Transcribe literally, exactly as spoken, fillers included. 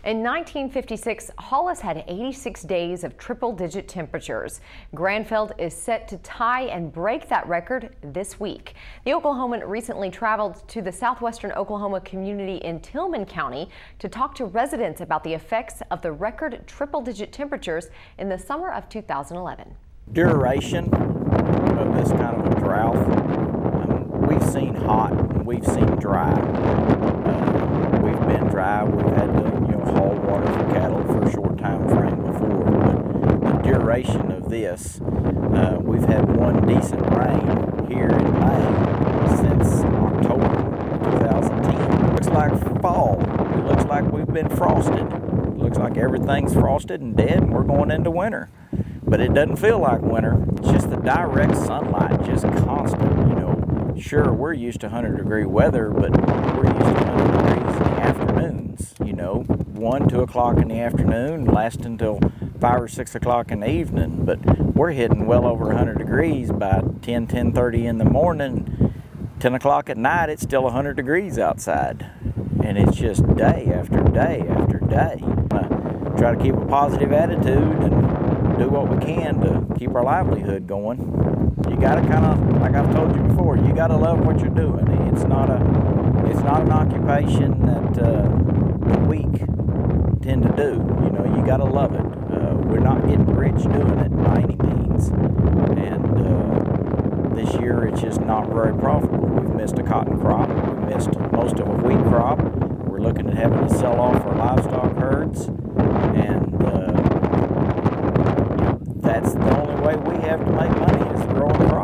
In nineteen fifty-six, Hollis had eighty-six days of triple-digit temperatures. Grandfield is set to tie and break that record this week. The Oklahoman recently traveled to the southwestern Oklahoma community in Tillman County to talk to residents about the effects of the record triple-digit temperatures in the summer of two thousand eleven. Duration of this kind of a drought, um, we've seen hot and we've seen dry. Uh, we've been dry, we've had to you know, haul water for cattle for a short time frame before, but the duration of this, uh, we've had one decent rain here in May since October two thousand ten. It looks like fall. It looks like we've been frosted. It looks like everything's frosted and dead and we're going into winter. But it doesn't feel like winter. It's just the direct sunlight, just constant, you know. Sure, we're used to one hundred degree weather, but we're used to one hundred degrees in the afternoons, you know. one, two o'clock in the afternoon, lasting until five or six o'clock in the evening. But we're hitting well over one hundred degrees by ten, ten thirty in the morning. ten o'clock at night, it's still one hundred degrees outside. And it's just day after day after day. Uh, try to keep a positive attitude and do what we can to keep our livelihood going. You gotta kind of, like I've told you before, you gotta love what you're doing. It's not a, it's not an occupation that uh, the weak tend to do. You know, you gotta love it. Uh, we're not getting rich doing it by any means, and uh, this year it's just not very profitable. We've missed a cotton crop. We missed most of a wheat crop. We're looking at having to sell off our livestock herds, and. Uh, That's the only way we have to make money is growing crops.